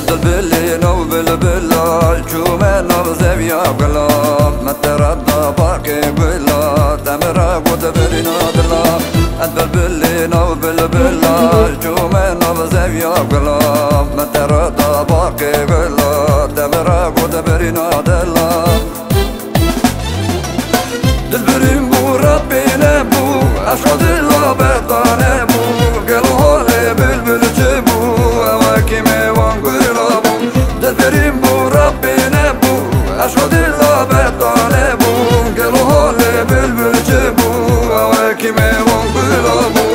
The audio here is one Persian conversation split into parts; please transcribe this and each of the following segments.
باللينا وبالبلا جومنا بزاوية قلا ما تردى باقي قلا تمرا وتبرنا دلا أدبل باللينا وبالبلا جومنا بزاوية قلا ما تردى باقي قلا تمرا وتبرنا دلا دلبرين بو ربنا بو أشهد الله بطانه بو قالوا لي بالبل جبو أواكمي وانقلبو دلبرين بو ربنا بو أشهد الله بطانه بو قالوا لي بالبل جبو أواكمي وانقلبو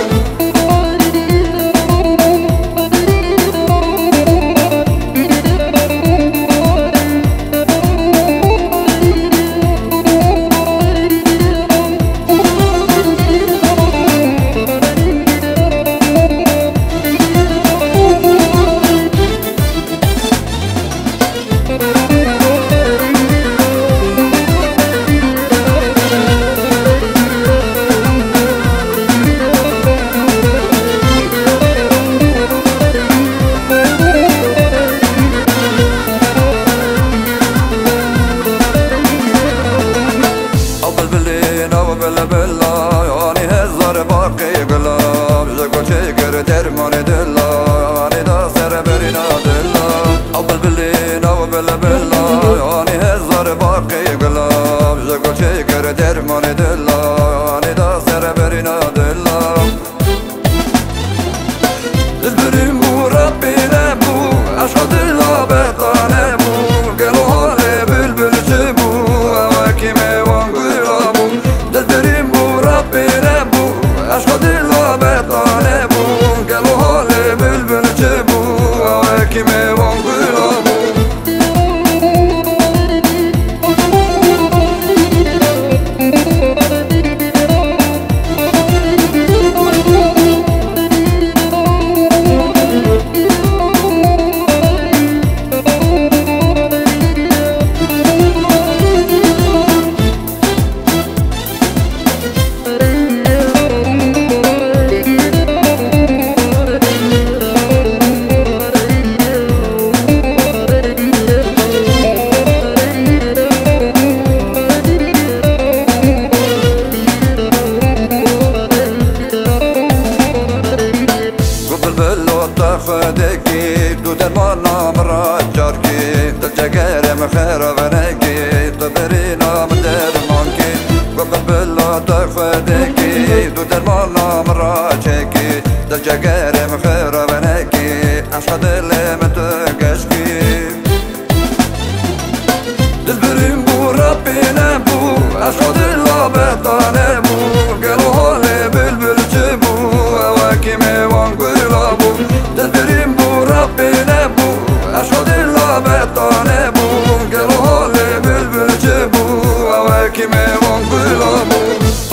بلا بلا يعني هزار باقي قلاب جاكو شكر ترماني دلا يعني دا سر برينا دلا أبل بلينا وبلا بلا يعني هزار باقي قلاب جاكو شكر ترماني دلا يعني دا سر برينا دلا البريم بو ربنا بو أشهد الله بطانه بو قالوا لي بالبل جبو أواكمي وانقلبو دلبرين بو ربنا بو أشهد الله بطانه بو قالوا لي بالبل جبو أواكمي وانقلبو خدكي دو درمانا مراجاركي دلجاقر مخيرا بناكي تبرينا من درمانكي قبل بالله تخدكي دو درمانا مراجاكي دلجاقر مخيرا بناكي أشهد اللي متقشكي دلبرين بو ربنا بو أشهد الله بطانه بو قالوا لي بالبل جبو أواكمي وانقلبو دلبرين بو ربنا بو أشهد الله بطانه بو قالوا لي بالبل جبو أواكمي وانقلبو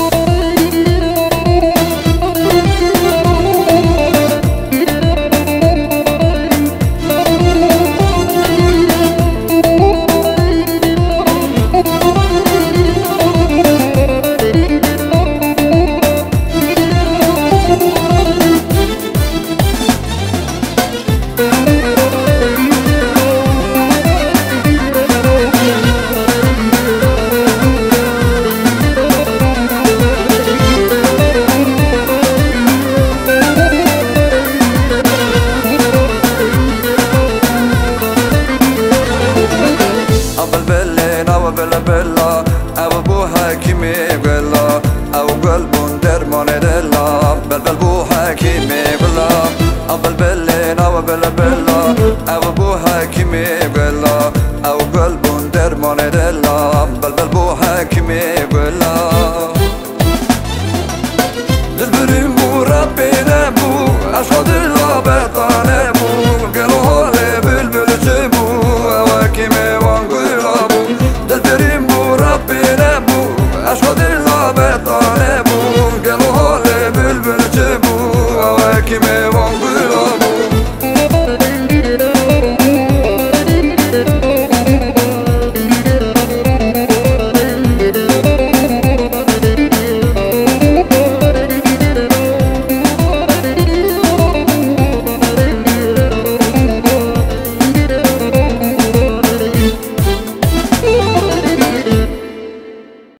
بلا بلا أو بو حاكمي قلا أو قلب درمان دلا بل بو حاكمي قلا أبل بلنا وبلا بلا أو بو حاكمي قلا أو قلب درمان دلا بل بو حاكمي قلا